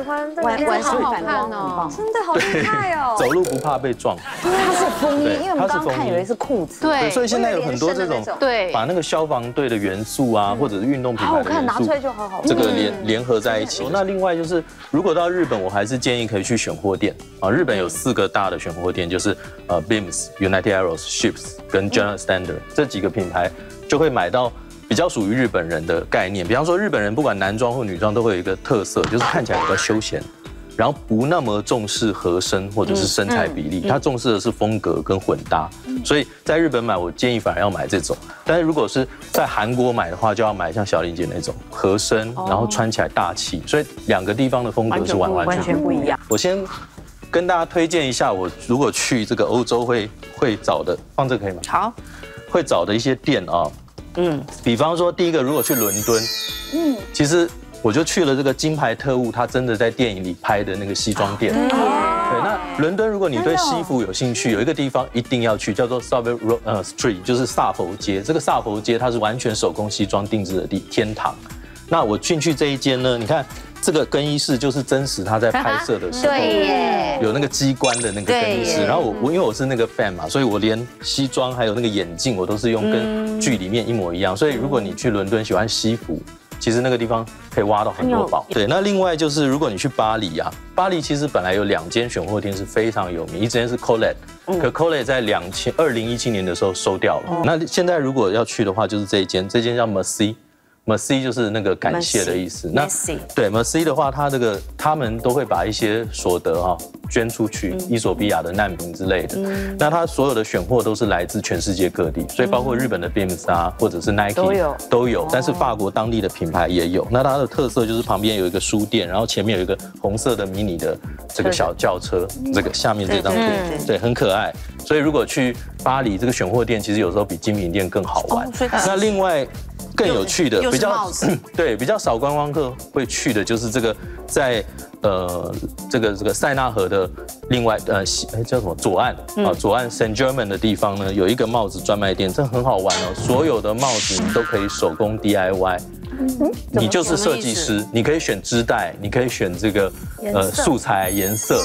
Speaker 4: OK。
Speaker 6: 晚上反光哦，
Speaker 8: 真的好厉害哦，
Speaker 4: 走路不怕被撞，
Speaker 6: 因为它是风衣，因为我们刚刚看以为是裤子，
Speaker 5: 对，
Speaker 4: 所以现在有很多这种
Speaker 5: 对，
Speaker 4: 把那个消防队的元素啊，或者是运动品牌的元素，这个联合在一起。那另外就是，如果到日本，我还是建议可以去选货店啊。日本有4个大的选货店，就是Beams、United Arrows、Ships 跟 General Standard 这几个品牌，就会买到比较属于日本人的概念。比方说，日本人不管男装或女装都会有一个特色，就是看起来比较休闲。然后不那么重视合身或者是身材比例，他重视的是风格跟混搭。所以在日本买，我建议反而要买这种。但是如果是在韩国买的话，就要买像小玲姐那种合身，然后穿起来大气。所以2个地方的风格是完全不一样。我先跟大家推荐一下，我如果去这个欧洲会找的，放这可以吗？
Speaker 3: 好，
Speaker 4: 会找的一些店啊，比方说第一个，如果去伦敦，其实。我就去了这个金牌特务，他真的在电影里拍的那个西装店。对，那伦敦如果你对西服有兴趣，有一个地方一定要去，叫做 Savile Row Street， 就是萨佛街。这个萨佛街它是完全手工西装定制的天堂。那我进去这一间呢，你看这个更衣室就是真实他在拍摄的时候，有那个机关的那个更衣室。然后我因为我是那个 fan 嘛，所以我连西装还有那个眼镜我都是用跟剧里面一模一样。所以如果你去伦敦喜欢西服，其实那个地方可以挖到很多宝。对，那另外就是如果你去巴黎啊，巴黎其实本来有2间选货店是非常有名，一间是 Colette， 可 Colette 在2017年的时候收掉了。那现在如果要去的话，就是这间叫 Merci。Merci 就是那个感谢的意思。那对 Merci 的话，他们都会把一些所得捐出去，伊索比亚的难民之类的。那他所有的选货都是来自全世界各地，所以包括日本的 Beams 啊，或者是 Nike 都有，但是法国当地的品牌也有。那它的特色就是旁边有一个书店，然后前面有一个红色的迷你的这个小轿车，这个下面这张图，对，很可爱。所以如果去巴黎这个选货店，其实有时候比精品店更好玩。那另外。更有趣的，比较少观光客会去的，就是这个在这个塞纳河的另外叫什么左岸左岸 Saint Germain 的地方呢，有一个帽子专卖店，这很好玩哦。所有的帽子你都可以手工 DIY，你就是设计师，你可以选织带，你可以选这个素材颜色，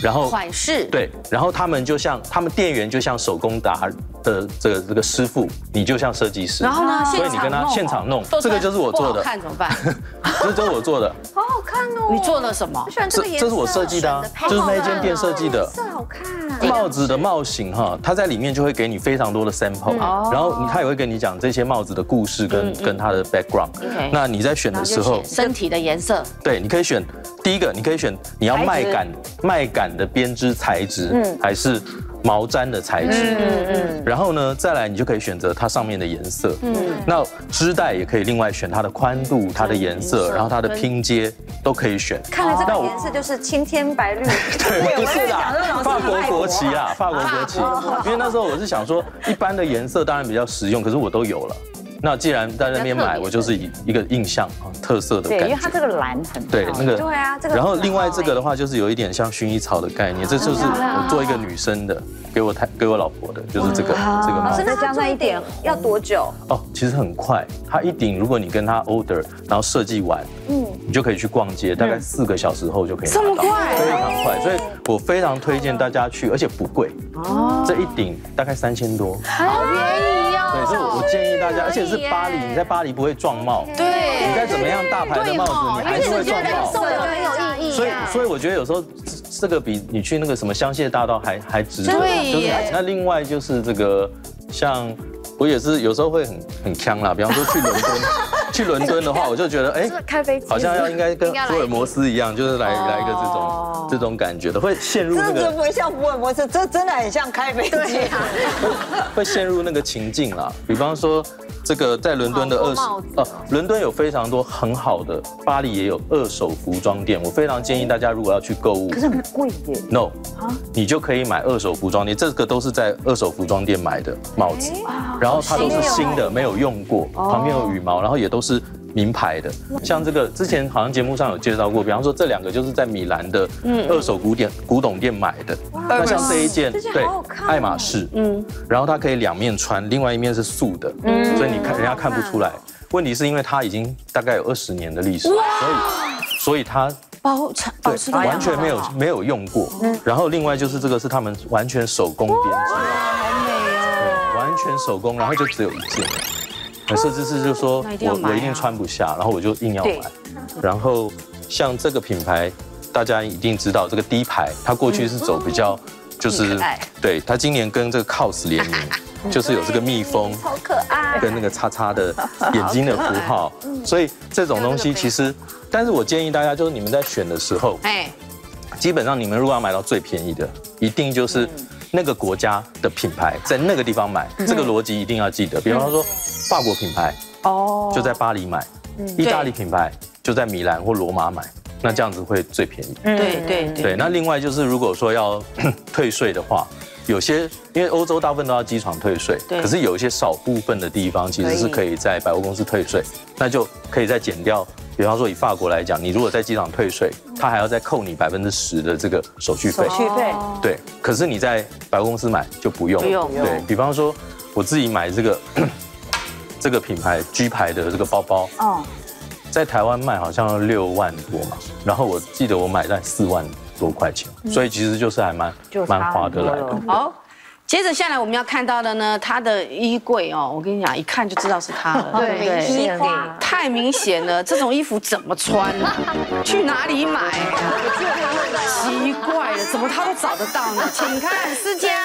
Speaker 4: 然后
Speaker 3: 款式
Speaker 4: 对，然后他们店员就像手工打的这个师傅，你就像设计师。
Speaker 3: 然后呢，
Speaker 4: 所以你跟他现场弄，这个就是我做的。
Speaker 3: 看怎么办？
Speaker 4: 这就是我做的。
Speaker 8: 好好看哦！
Speaker 3: 你做了什么？
Speaker 4: 这是我设计的啊，就是那间店设计的。
Speaker 8: 色好看。
Speaker 4: 帽子的帽型哈，它在里面就会给你非常多的 sample，然后它也会跟你讲这些帽子的故事跟它的 background。那你在选的时候，
Speaker 3: 身体的颜色，
Speaker 4: 对，你可以选第一个，你可以选你要麦秆的编织材质，还是毛毡的材质。然后呢，再来你就可以选择它上面的颜色。那织带也可以另外选它的宽度、它的颜色，然后它的拼接都可以选。
Speaker 8: 看来这个颜色就是青天白绿。
Speaker 4: 对，不是啦，法国国旗啦，法国国旗。因为那时候我是想说，一般的颜色当然比较实用，可是我都有了。那既然在那边买，我就是以一个印象啊特色的感觉。
Speaker 6: 对，因为它这个蓝很
Speaker 4: 对那个。
Speaker 8: 对啊，这个。
Speaker 4: 然后另外这个的话，就是有一点像薰衣草的概念，这就是我做一个女生的，给我老婆的，就是这个帽子。
Speaker 8: 再加上一点要多久？
Speaker 4: 哦，其实很快，它一顶如果你跟他 order， 然后设计完，你就可以去逛街，大概4个小时后就可以拿到。这么快？非常快，所以我非常推荐大家去，而且不贵。哦。这一顶大概3000多。
Speaker 5: 好便宜哦。
Speaker 4: 对，所以我建议大家，而且是巴黎，你在巴黎不会撞帽。
Speaker 3: 对。
Speaker 4: 你再怎么样大牌的帽子，你还是会撞帽。
Speaker 5: 送的很有意义。
Speaker 4: 所以我觉得有时候这个比你去那个什么香榭大道还值得。
Speaker 3: 对耶。
Speaker 4: 那另外就是这个，像我也是有时候会很呛啦，比方说去伦敦。去伦敦的话，我就觉得
Speaker 8: 开飞机
Speaker 4: 好像应该跟福尔摩斯一样，就是来一个这种感觉的，会陷入那个。
Speaker 6: 这不会像福尔摩斯，这真的很像开飞机。
Speaker 4: 会陷入那个情境啦，比方说。这个在伦敦的伦敦有非常多很好的，巴黎也有2手服装店。我非常建议大家，如果要去购物，
Speaker 6: 可是很贵耶。
Speaker 4: No， 你就可以买2手服装店，这个都是在2手服装店买的帽子，然后它都是新的，没有用过，旁边有羽毛，然后也都是名牌的。像这个之前好像节目上有介绍过，比方说这2个就是在米兰的2手古董店买的。那像这一件，对，爱马仕，然后它可以2面穿，另外一面是素的，所以你看人家看不出来。问题是因为它已经大概有20年的历史，所以它
Speaker 3: 保持
Speaker 4: 完全没有用过。然后另外就是这个是他们完全手工编织，
Speaker 3: 好美哦，
Speaker 4: 完全手工，然后就只有1件。设计师就说我一定穿不下，然后我就硬要买。然后像这个品牌，大家一定知道这个低牌，它过去是走比较就是对，它今年跟这个 COS 联名，就是有这个蜜蜂，
Speaker 8: 好可爱，
Speaker 4: 跟那个叉叉的眼睛的符号。所以这种东西其实，但是我建议大家就是你们在选的时候，基本上你们如果要买到最便宜的，一定就是那个国家的品牌，在那个地方买，这个逻辑一定要记得。比方说法国品牌，就在巴黎买；意大利品牌就在米兰或罗马买，那这样子会最便宜。对。那另外就是如果说要退税的话，有些因为欧洲大部分都要机场退税，可是有一些少部分的地方其实是可以在百货公司退税，那就可以再减掉。比方说以法国来讲，你如果在机场退税，他还要再扣你10%的这个手续费。对。可是你在百货公司买就不用。对。比方说我自己买这个品牌 G 牌的这个包包，在台湾卖好像要6万多嘛，然后我记得我买在4万多块钱，所以其实就是还蛮划得来的。
Speaker 3: 好。接着下来我们要看到的呢，它的衣柜哦，我跟你讲，一看就知道是它了，对不对？
Speaker 8: 衣柜
Speaker 3: 太明显了，这种衣服怎么穿？去哪里买？奇怪了，怎么他都找得到呢？请看思佳。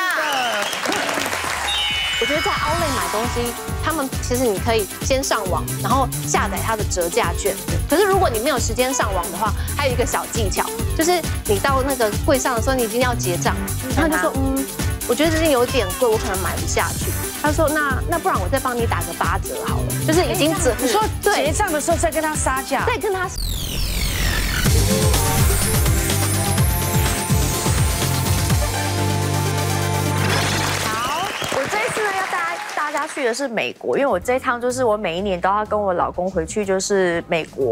Speaker 5: 我觉得在Outlet买东西，他们其实你可以先上网，然后下载它的折价券。可是如果你没有时间上网的话，还有一个小技巧，就是你到那个柜上的时候，你已经要结账，他就说我觉得这件有点贵，我可能买不下去。他说那不然我再帮你打个8折好了，就是已经折。
Speaker 3: 你说结账的时候再跟他杀价，
Speaker 5: 再跟他。大家去的是美国，因为我这一趟就是我每一年都要跟我老公回去，就是美国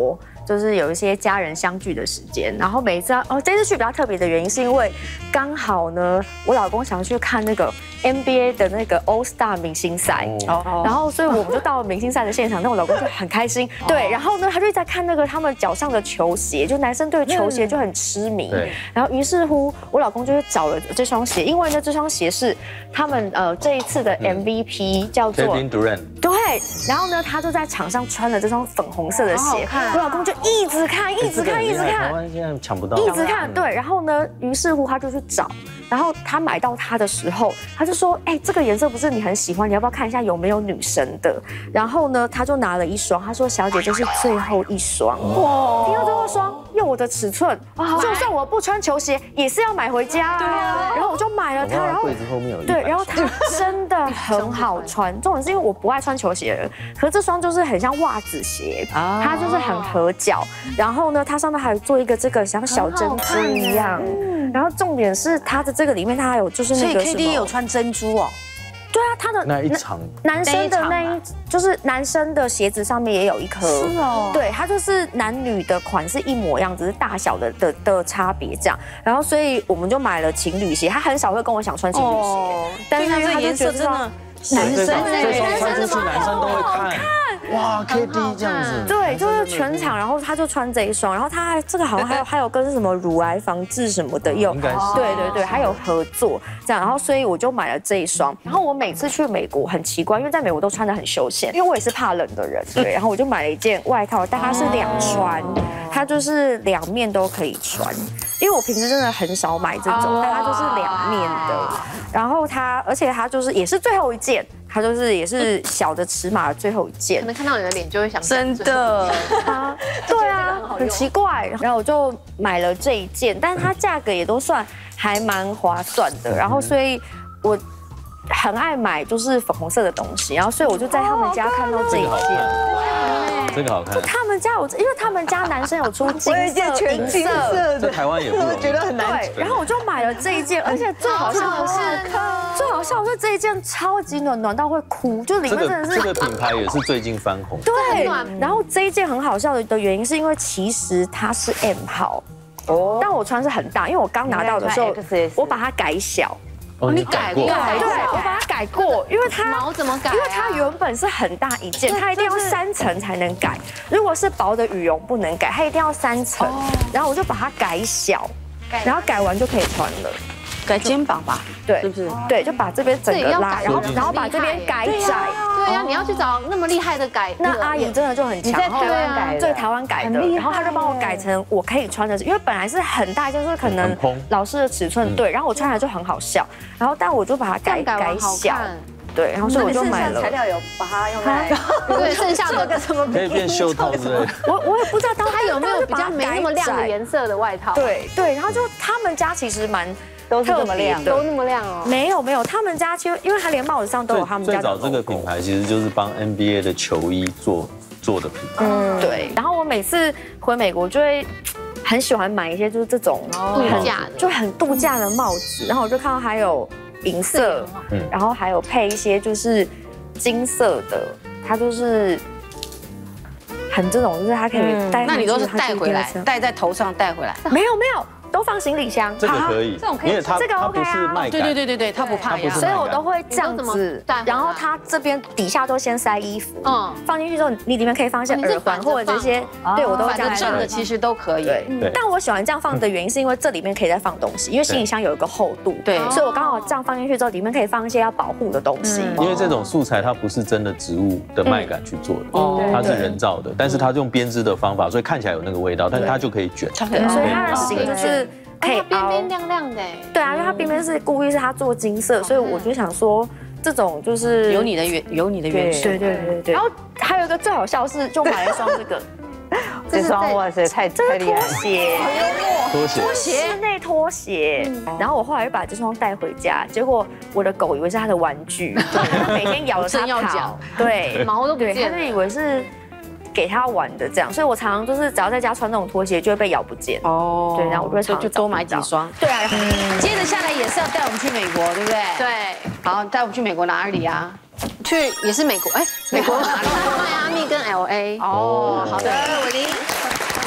Speaker 8: 就是有一些家人相聚的时间，然后每一次这次去比较特别的原因是因为刚好呢，我老公想要去看那个 NBA 的那个 All Star 明星赛，然后所以我们就到了明星赛的现场，那我老公就很开心，对，然后呢他就在看那个他们脚上的球鞋，就男生对球鞋就很痴迷，然后于是乎我老公就去找了这双鞋，因为呢这双鞋是他们这一次的 MVP 叫做
Speaker 4: Kevin Durant，
Speaker 8: 对，然后呢他就在场上穿了这双粉红色的鞋，我老公就一直看，
Speaker 4: 台湾现在抢不到，
Speaker 8: 一直看，对，然后呢，于是乎他就去找，然后他买到它的时候，他就说，这个颜色不是你很喜欢，你要不要看一下有没有女生的？然后呢，他就拿了一双，他说小姐这是最后一双，哇，听到最后一双用我的尺寸，就算我不穿球鞋也是要买回家，对啊，然后我就买了它，然后
Speaker 4: 柜子后面有
Speaker 8: 对，然后它真的很好穿，重点是因为我不爱穿球鞋了，可是这双就是很像袜子鞋，它就是很合脚，然后呢，它上面还有做一个这个像小珍珠一样，然后重点是它的这个里面它还有就是那个什么，所以 KD 有
Speaker 3: 穿珍珠哦。
Speaker 8: 对啊，他的
Speaker 4: 那一场
Speaker 8: 男生的就是男生的鞋子上面也有一颗，是哦，对，它就是男女的款式一模一样，只是大小的差别这样。然后所以我们就买了情侣鞋，他很少会跟我想穿情侣鞋，但是他就觉得真的
Speaker 4: 男生穿出去男生都会看。哇 ，KD 这样子，
Speaker 8: 对，就是全场，然后他就穿这一双，然后他这个好像还有跟什么乳癌防治什么的有，对，还有合作这样，然后所以我就买了这一双，然后我每次去美国很奇怪，因为在美国都穿得很休闲，因为我也是怕冷的人，对，然后我就买了一件外套，但它是两穿，它就是两面都可以穿，因为我平时真的很少买这种，但它就是两面的，然后而且它就是也是最后一件。它就是也是小的尺码的最后一件，
Speaker 5: 可能看到你的脸就会想
Speaker 8: 真的对啊，很奇怪。然后我就买了这一件，但是它价格也都算还蛮划算的。然后所以我很爱买就是粉红色的东西，然后所以我就在他们家看到这一件，
Speaker 4: 这个好看。
Speaker 8: 他们家因为他们家男生有出金色、银色，
Speaker 4: 在台湾也不容易，
Speaker 3: 觉得很难。
Speaker 8: 对，然后我就买了这一件，而且最好笑的是这一件超级暖到会哭，就里面真的是
Speaker 4: 这个品牌也是最近翻红。
Speaker 8: 对，然后这一件很好笑的原因是因为其实它是 M 号，但我穿是很大，因为我刚拿到的时候我把它改小。
Speaker 5: 你改过？
Speaker 8: 对，我把它改过，因为它
Speaker 5: 毛怎么改？
Speaker 8: 因为它原本是很大一件，它一定要3层才能改。如果是薄的羽绒不能改，它一定要3层。然后我就把它改小，然后改完就可以穿了。
Speaker 3: 改肩膀吧，
Speaker 8: 对，
Speaker 3: 是不是？
Speaker 8: 对，就把这边整个拉，然后把这边改窄。
Speaker 5: 对呀，你要去找那么厉害的改，
Speaker 8: 那阿姨真的就很强，
Speaker 6: 在台湾改的，
Speaker 8: 对，台湾改的，然后她就帮我改成我可以穿的，因为本来是很大，就是可能老师的尺寸对，然后我穿起来就很好笑，然后但我就把它改小。对，然后所以我就买了。材料有把它用来，
Speaker 5: 对，剩下的
Speaker 4: 可以变袖套之类的。
Speaker 8: 我也不知道
Speaker 5: 它有没有比较没那么亮的颜色的外套。
Speaker 8: 对，然后就他们家其实蛮。
Speaker 6: 都是这么亮，
Speaker 5: 都那么亮哦。
Speaker 8: 没有，他们家其实因为它连帽子上都有他们家的。
Speaker 4: 最早这个品牌其实就是帮 NBA 的球衣做的品牌。
Speaker 8: 对。然后我每次回美国就会很喜欢买一些就是这种
Speaker 5: 度假的，
Speaker 8: 就很度假的帽子。然后我就看到还有银色，然后还有配一些就是金色的，它就是很这种，就是它可以戴。
Speaker 3: 那你都是带回来，戴在头上带回来？
Speaker 8: 没有。都放行李箱，
Speaker 4: 这个可以，因为它
Speaker 8: 这个 OK
Speaker 4: 啊，
Speaker 3: 对，它不怕，
Speaker 8: 所以我都会这样子，然后它这边底下都先塞衣服，放进去之后，你里面可以放一些耳环或者这些，对我都会这样
Speaker 3: 正的其实都可以，
Speaker 8: 对。但我喜欢这样放的原因是因为这里面可以再放东西，因为行李箱有一个厚度，对，所以我刚好这样放进去之后，里面可以放一些要保护的东西。
Speaker 4: 因为这种素材它不是真的植物的麦秆去做的，它是人造的，但是它用编织的方法，所以看起来有那个味道，但是它就可以卷，
Speaker 8: 所以它的型就是。可以
Speaker 5: 边边亮亮的，
Speaker 8: 对啊，因为它边边是故意是它做金色，所以我就想说这种就是
Speaker 3: 有你的元素，
Speaker 8: 对。然后还有一个最好笑是，就买了一双这个，
Speaker 6: 这双哇塞太厉害，
Speaker 4: 拖鞋，
Speaker 8: 室内拖鞋。然后我后来就把这双带回家，结果我的狗以为是它的玩具，它每天咬着它跑，对，
Speaker 5: 毛都不见，
Speaker 8: 它就以为是。给他玩的这样，所以我常常就是只要在家穿那种拖鞋，就会被咬不见。对，然后我就会
Speaker 3: 就多买几双。
Speaker 8: 对啊，
Speaker 3: 接着下来也是要带我们去美国，对不对？
Speaker 5: 对。
Speaker 3: 好，带我们去美国哪里啊？
Speaker 5: 去也是美国，美国哪里？迈阿密跟 LA。
Speaker 3: 好的，伟林。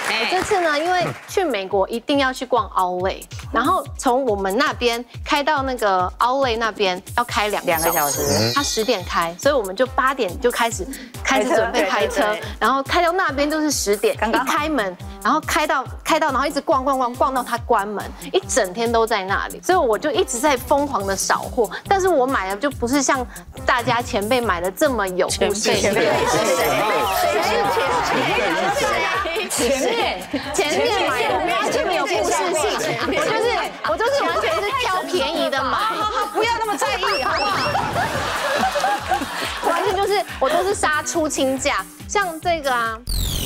Speaker 5: 我这次呢，因为去美国一定要去逛 Outlet， 然后从我们那边开到那个 Outlet 那边要开2个小时，他10点开，所以我们就8点就开始准备开车，然后开到那边就是10点，一开门，然后开到，然后一直逛到他关门，一整天都在那里，所以我就一直在疯狂的扫货，但是我买的就不是像大家前辈买的这么有故事性。前面买的没有这么有故事性，我就是完全是挑便宜的买，
Speaker 3: 不要那么在意，好不好？
Speaker 5: 完全就是我都是杀出清价，像这个啊。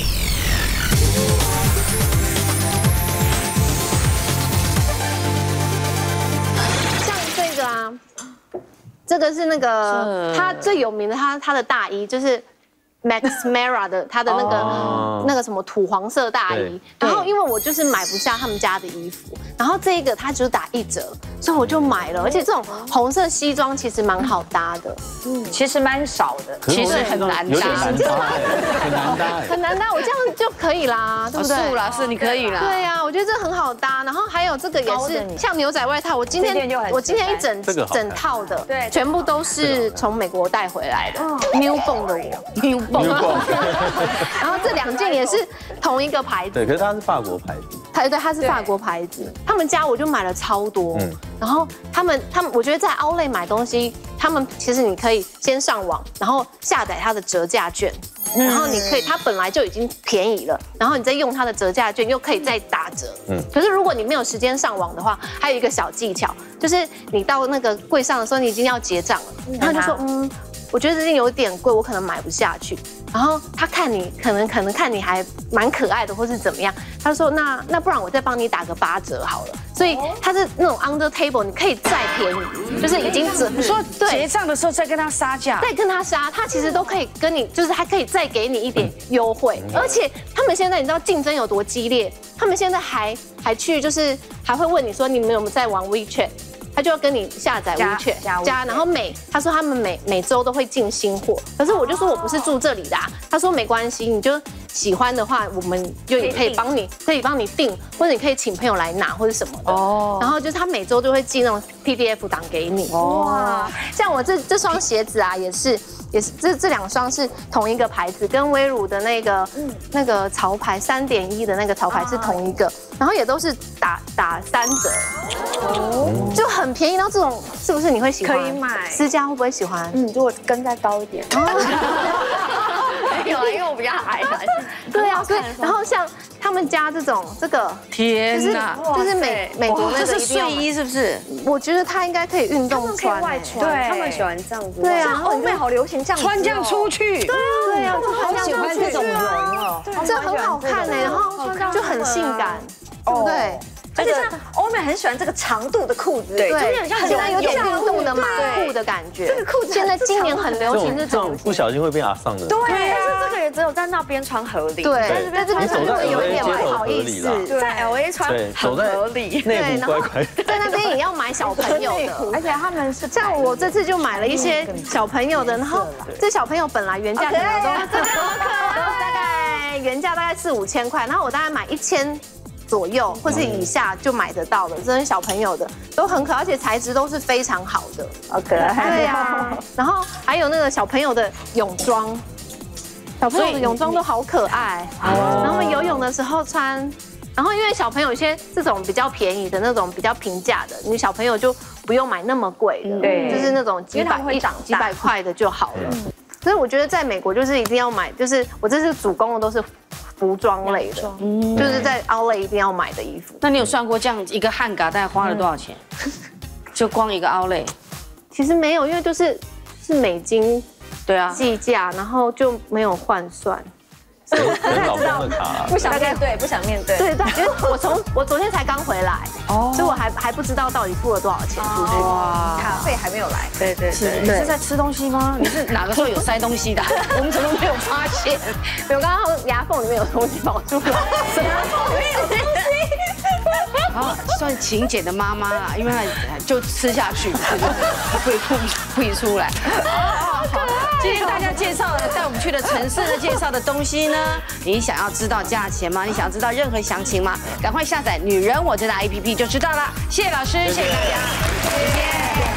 Speaker 5: 像这个啊，这个是那个他最有名的他的大衣就是。Max Mara 的他的那个什么土黄色大衣，然后因为我就是买不下他们家的衣服，然后这个它就是打1折，所以我就买了，而且这种红色西装其实蛮好搭的，
Speaker 6: 其实蛮少的，
Speaker 3: 其实很难搭，
Speaker 4: 很难搭，
Speaker 5: 我这样就可以啦，对不对？
Speaker 3: 是啦，是你可以啦。
Speaker 5: 对呀，我觉得这很好搭，然后还有这个也是像牛仔外套，我今天一整套的，对，全部都是从美国带回来的 ，Newborn 的我。然后这2件也是同一个牌子，
Speaker 4: 对，可是它是法国牌子，
Speaker 5: 对，它是法国牌子。他们家我就买了超多，然后他们，我觉得在 Outlet 买东西，他们其实你可以先上网，然后下载它的折价券，然后你可以，它本来就已经便宜了，然后你再用它的折价券又可以再打折。可是如果你没有时间上网的话，还有一个小技巧，就是你到那个柜上的时候，你已经要结账了，然后就说我觉得这件有点贵，我可能买不下去。然后他看你可能看你还蛮可爱的，或是怎么样，他说那不然我再帮你打个8折好了。所以它是那种 under table， 你可以再便宜，就是已经折。
Speaker 3: 你说结账的时候再跟他杀价，
Speaker 5: 再跟他杀，他其实都可以跟你，就是还可以再给你一点优惠。而且他们现在你知道竞争有多激烈，他们现在还去就是还会问你说你们有没有在玩 WeChat。他就要跟你下载 WeChat 加，然后他说他们每周都会进新货，可是我就说我不是住这里的，他说没关系，你就喜欢的话，我们就也可以帮你订，或者你可以请朋友来拿或者什么的。然后就是他每周就会寄那种 PDF 档给你。哇，像我这双鞋子啊，也是这2双是同一个牌子，跟威乳的那个潮牌3.1的那个潮牌是同一个，然后也都是打3折。就很便宜，然后这种是不是你会喜欢？
Speaker 8: 可以买。
Speaker 5: 思佳会不会喜欢？
Speaker 8: 如果跟再高一点。没有啊，因为我比较矮啦。
Speaker 5: 对啊，所以然后像他们家这个，
Speaker 3: 天哪，
Speaker 5: 就是美国那个
Speaker 3: 这是睡衣是不是？
Speaker 5: 我觉得它应该可以运动穿，
Speaker 8: 外穿，对，他们喜欢这样子。
Speaker 5: 对啊，
Speaker 8: 欧美好流行这样
Speaker 3: 穿这样出去。
Speaker 5: 对啊，
Speaker 3: 好喜欢这种绒哦，
Speaker 5: 这很好看哎，然后就很性感，对不对？
Speaker 8: 而且像欧美很喜欢这个长度的裤子，
Speaker 5: 对，现在有点运动的马裤的感觉。这个裤子现在今年很流行这种，
Speaker 4: 不小心会变阿桑的。
Speaker 8: 对，但是这个也只有在那边穿合理，
Speaker 5: 对，在这边穿会有点不好意思，
Speaker 8: 在 LA 穿很合理，
Speaker 4: 内部乖乖。
Speaker 5: 在那边也要买小朋友的，
Speaker 8: 而且他们是
Speaker 5: 像我这次就买了一些小朋友的，然后这小朋友本来原价可能都大概原价大概4、5千块，然后我大概买1000。左右或是以下就买得到的，这些小朋友的都很可爱，而且材质都是非常好的，
Speaker 8: 好可爱。
Speaker 5: 对呀，然后还有那个小朋友的泳装，小朋友的泳装都好可爱，然后游泳的时候穿。然后因为小朋友有些这种比较便宜的那种比较平价的，你小朋友就不用买那么贵的，对，就是那种几百块的就好了。所以我觉得在美国就是一定要买，就是我这次主攻的都是服装类的，就是在 Outlet 一定要买的衣服。
Speaker 3: 那你有算过这样一个汉嘎大概花了多少钱？就光一个 Outlet？
Speaker 5: 其实没有，因为是美金，
Speaker 3: 对啊，
Speaker 5: 计价，然后就没有换算。
Speaker 4: 老公的卡，
Speaker 8: 不想面对，不想面对。
Speaker 5: 对，因为我昨天才刚回来，所以我还不知道到底付了多少钱出去。
Speaker 8: 哇，卡费还没有来。
Speaker 3: 对，你是在吃东西吗？你是哪个时候有塞东西的？我们怎么没有发现？
Speaker 5: 我刚刚牙缝里面有东西跑出来，什么牙缝里面有东西？
Speaker 3: 啊，算勤俭的妈妈啦，因为她就吃下去，不出来。今天大家。 家介绍的带我们去的城市呢，介绍的东西呢，你想要知道价钱吗？你想要知道任何详情吗？赶快下载女人我最大 APP 就知道了。谢谢老师，谢谢大家，谢谢。